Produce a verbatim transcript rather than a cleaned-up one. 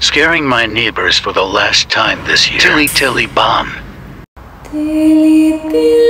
Scaring my neighbors for the last time this year. Tili Tili Bomb. Tili, tili.